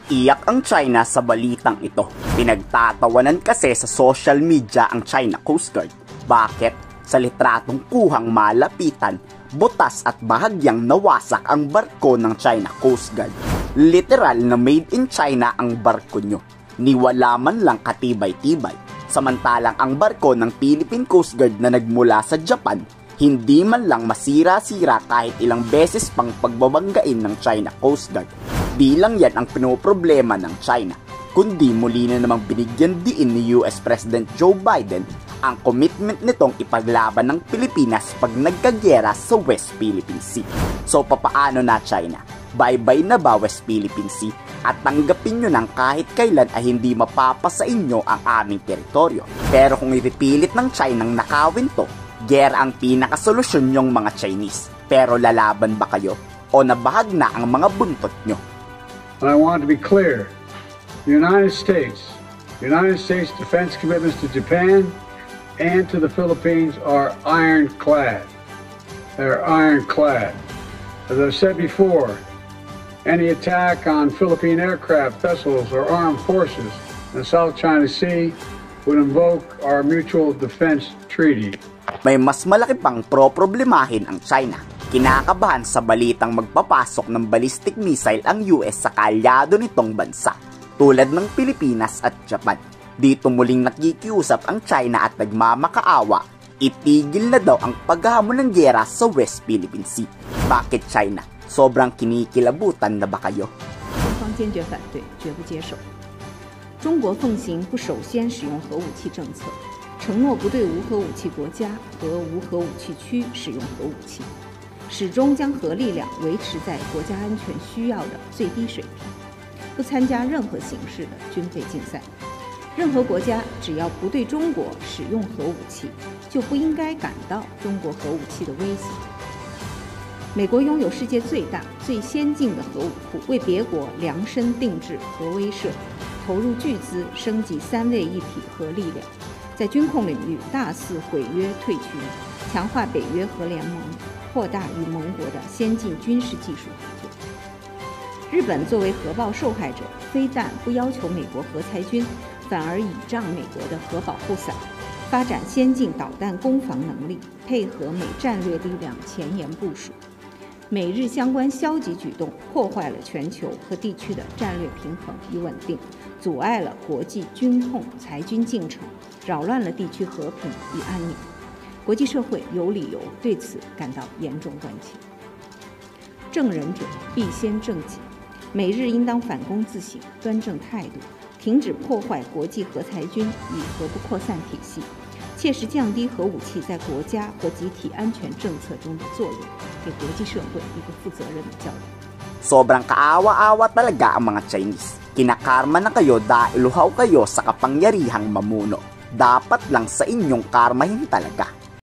Iyak ang China sa balitang ito. Pinagtatawanan kasi sa social media ang China Coast Guard. Bakit? Sa litratong kuhang malapitan, butas at bahagyang nawasak ang barko ng China Coast Guard. Literal na made in China ang barko nyo. Niwala man lang katibay-tibay. Samantalang ang barko ng Philippine Coast Guard na nagmula sa Japan, hindi man lang masira-sira kahit ilang beses pang pagbabanggain ng China Coast Guard. Di lang yan ang pinoproblema ng China, kundi muli na namang binigyan diin ni US President Joe Biden ang commitment nitong ipaglaban ng Pilipinas pag nagkagyera sa West Philippine Sea. So papaano na China? Bye-bye na ba West Philippine Sea? At tanggapin nyo nang kahit kailan ay hindi mapapasa inyo ang aming teritoryo. Pero kung ipipilit ng China ng nakawin to, gyera ang pinakasolusyon nyong mga Chinese. Pero lalaban ba kayo? O nabahag na ang mga buntot nyo? And I want to be clear, the United States defense commitments to Japan and to the Philippines are ironclad. They're ironclad. As I've said before, any attack on Philippine aircraft, vessels, or armed forces in the South China Sea would invoke our Mutual Defense Treaty. May mas malaki pang pro-problemahin ang China. Kinakabahan sa balitang magpapasok ng ballistic missile ang US sa kaalyado nitong bansa, tulad ng Pilipinas at Japan. Dito muling nakikiusap ang China at nagmamakaawa, itigil na daw ang paghahamon ng gyera sa West Philippine Sea. Bakit China? Sobrang kinikilabutan na ba kayo? 坚决反对，绝不接受。中国奉行不首先使用核武器政策，承诺不对无核武器国家和无核武器区使用核武器，始终将核力量维持在国家安全需要的最低水平，不参加任何形式的军备竞赛。任何国家只要不对中国使用核武器，就不应该感到中国核武器的威胁。美国拥有世界最大、最先进的核武库，为别国量身定制核威慑，投入巨资升级三位一体核力量，在军控领域大肆毁约退群，强化北约核联盟，扩大与盟国的先进军事技术合作。日本作为核爆受害者，非但不要求美国核裁军，反而倚仗美国的核保护伞，发展先进导弹攻防能力，配合美战略力量前沿部署。美日相关消极举动破坏了全球和地区的战略平衡与稳定，阻碍了国际军控裁军进程，扰乱了地区和平与安宁。国际社会有理由对此感到严重关切。正人者必先正己，美日应当反躬自省，端正态度，停止破坏国际核裁军与核不扩散体系，切实降低核武器在国家和集体安全政策中的作用，给国际社会一个负责任的教育。 Sobrang kaawa-awa talaga ang mga Chinese. Kinakarma na kayo dahil luhaw kayo sa kapangyarihang mamuno. Dapat lang sa inyong karmahin talaga.